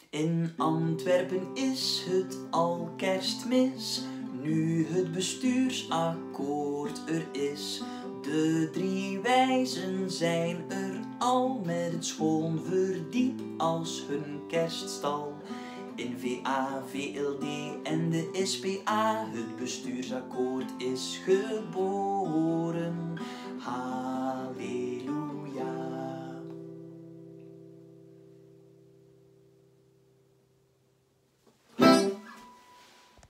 In Antwerpen is het al Kerstmis, nu het bestuursakkoord er is. De 3 wijzen zijn er al met het schoon verdiep als hun kerststal. In VA, VLD en de SPA, het bestuursakkoord is geboren. Halleluja.